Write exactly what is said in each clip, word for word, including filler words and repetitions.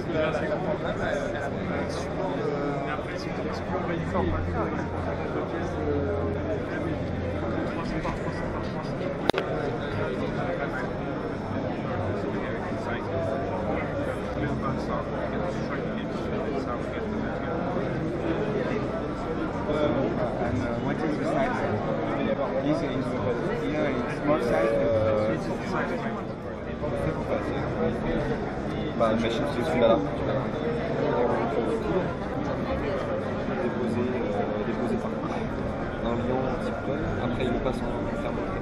And uh, what is the size? This is here in small size. Bah, une machine, c'est celui-là. Là. Déposé, euh, déposé par un lion type tonne. Après, il le passe en thermomètre.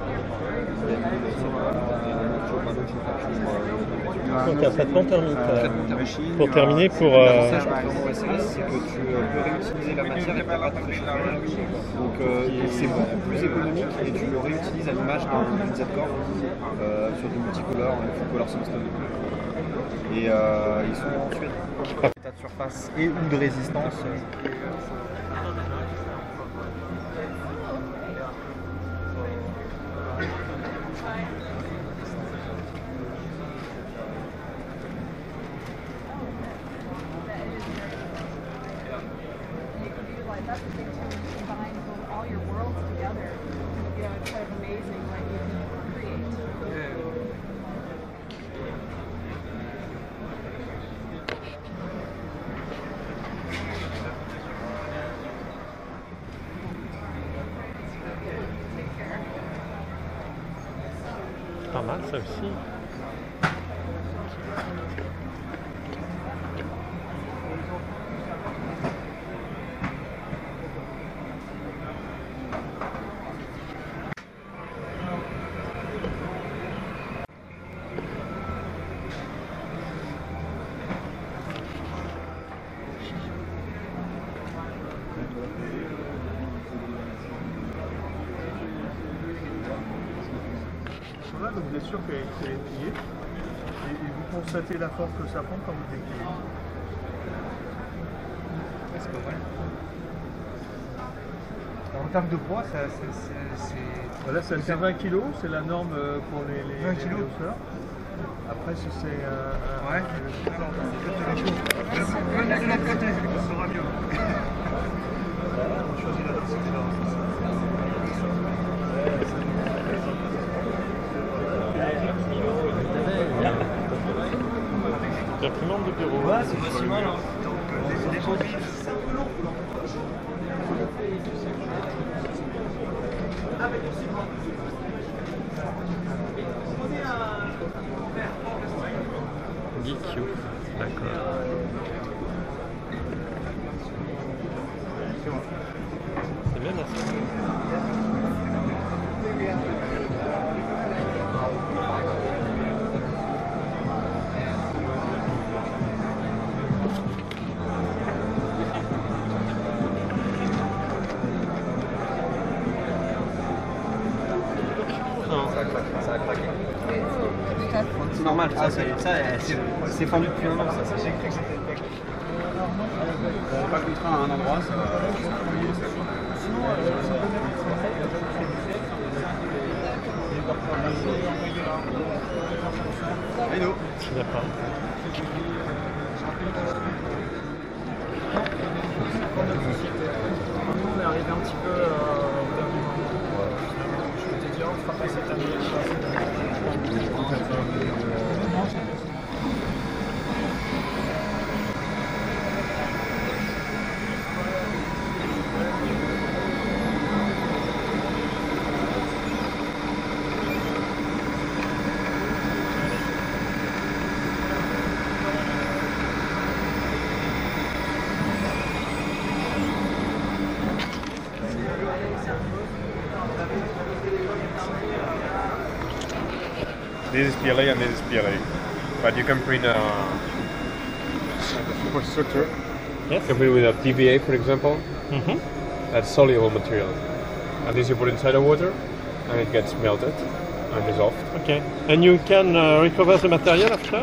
Donc un traitement thermique. Euh, pour terminer, pour... Euh... L'avantage en S R S, c'est que tu euh, peux réutiliser la matière et tu n'as pas de préchauffer. Donc euh, c'est beaucoup plus économique et tu le réutilises à l'image d'un Z-Core euh, sur du multicolore, une full color sunstone. Et euh, ils sont en Suède. État de surface et ou de résistance. That's the thing too, you combine all your worlds together. You know, it's kind of amazing what you can create. Pas mal ça aussi. Là, donc vous êtes sûr qu'elle est pliée et, et vous constatez la force que ça prend quand vous dépliez. C'est pas mal. En termes de poids, c'est... Voilà, ça fait vingt kilos, c'est la norme pour les, les, vingt les kilos. hausseurs. Après, si c'est un... Ouais. Venez de l'autre côté, ça sera mieux. On choisit la densité là. L'imprimante de bureau. Ouais, c'est pas si mal. Hein. Donc, euh, les produits, c'est un peu long. D Q, d'accord. C'est bien ça. C'est normal, ça, c'est fendu depuis un an. Ça, ça j'ai cru que c'était le On va pas contraint à un endroit, ça va. Hello. D'accord. On est arrivé un petit peu euh, au dernier moment. Je peux te dire, on fera pas cette année. This is P L A and this is P L A, but you can print a superstructure. Yes. You can print with a P V A, for example. Mm-hmm. That's soluble material, and this you put inside the water, and it gets melted and dissolved. Okay. And you can uh, recover the material after?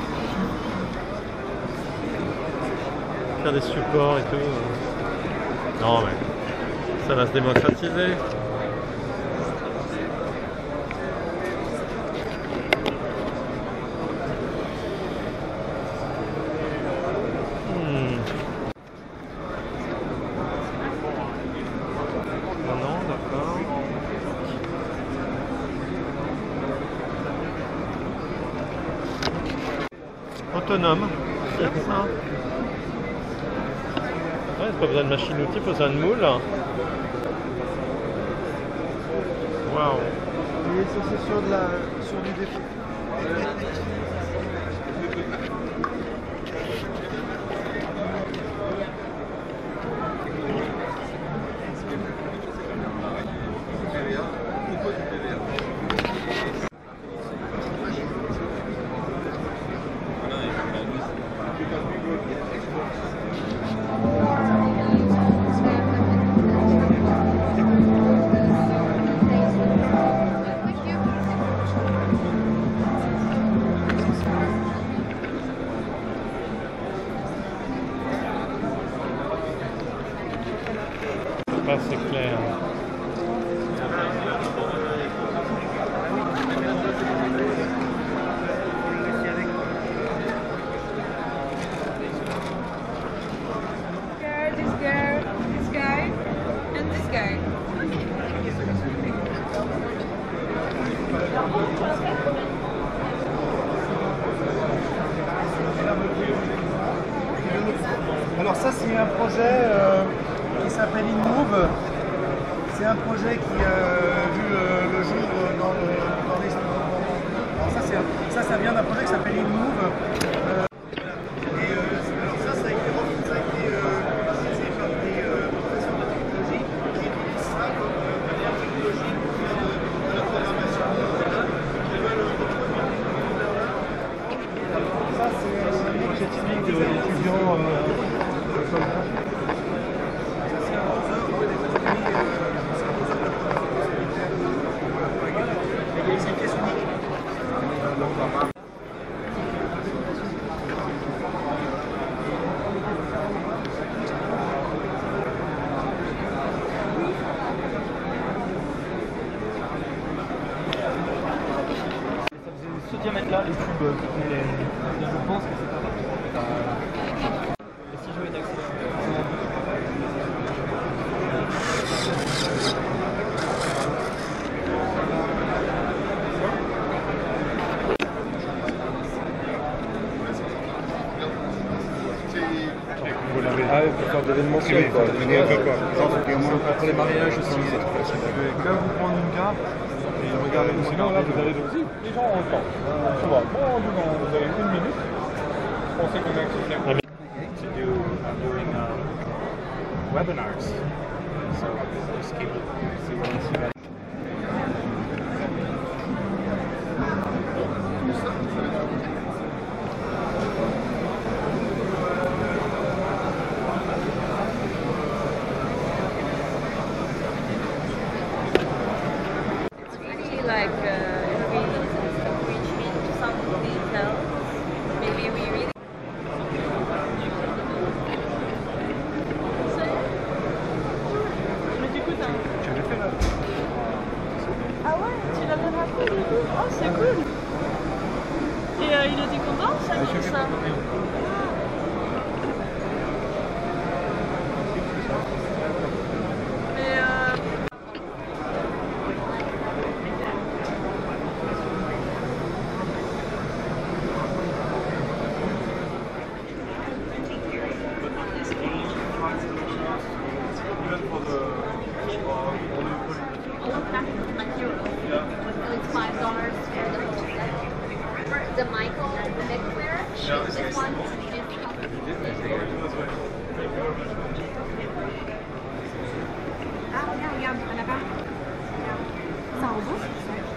Faire des supports et tout. Non mais ça va se démocratiser. Hmm. Non, non, d'accord. Autonome, c'est ça. Ouais, pas besoin de machine-outil, pas besoin de moule. Waouh. Oui, ça c'est sur, de la, sur du défi. Pas c'est clair. This guy, this guy, and this guy. Alors ça c'est un projet euh, qui s'appelle InMove. C'est un projet qui a vu euh, le jour dans, le, dans les... Alors ça, c'est, ça, ça vient d'un projet qui s'appelle InMove. Euh, et euh, ça, ça a été, ça a été euh, réalisé par des euh, professeurs de technologie qui utilisent ça comme euh, technologie de la programmation qui veulent reproduire les couleurs. Ça, c'est un projet typique de l'étudiant euh, ce diamètre-là, les tubes qui tenaient les... Je pense que c'est pas mal. Et si je mets d'accélérer Vous l'avez. Ah oui, pour faire de l'événementiel quoi. Pour les mariages aussi. Je vais quand même vous prendre une carte et regarder Euh, sinon là vous avez aussi. Les gens ont le temps. Souvent. Bon, vous avez une minute. On sait combien c'est clair. To do during um, webinars. So just keep it. See what else you got. Like uh, if we reach into some details, maybe we really. Mais du coup, t'as un... Ah ouais, tu l'as même appris du coup. Oh, c'est cool. Et euh, il était content, ça, comme ça. Mais euh... It's five dollars for the for the Michael neckwear. This one Ah, regarde, regarde, en avant. Ça en bouge?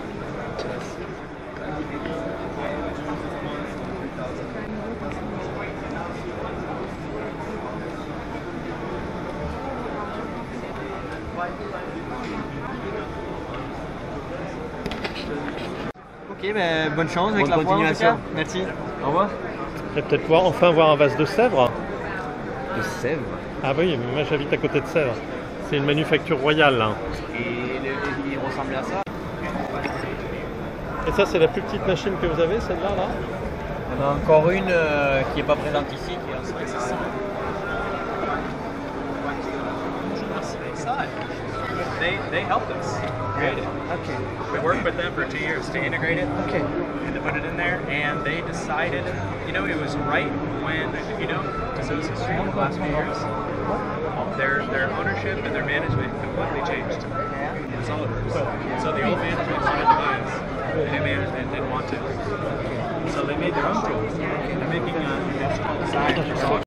Ok, ben, bonne chance avec Bonne la poire, en tout continuation. cas. Merci. Au revoir. Je vais peut-être pouvoir enfin voir un vase de Sèvres. De Sèvres. Ah oui, mais moi j'habite à côté de Sèvres. C'est une manufacture royale là. Et le- il ressemblait à ça. Et ça, c'est la plus petite machine que vous avez, celle-là là? On a encore une euh, qui n'est pas présente ici, qui est en cinq cents. They, they helped us create it. Okay. We worked with them for two years to integrate it Okay. and to put it in there, and they decided, you know, it was right when, you know, Dassault's history in the last few years, their, their ownership and their management completely changed. That's all it was. So the old management wanted to buy us, the new management didn't want to. So they made their own tools. They're making a, it's called Scion.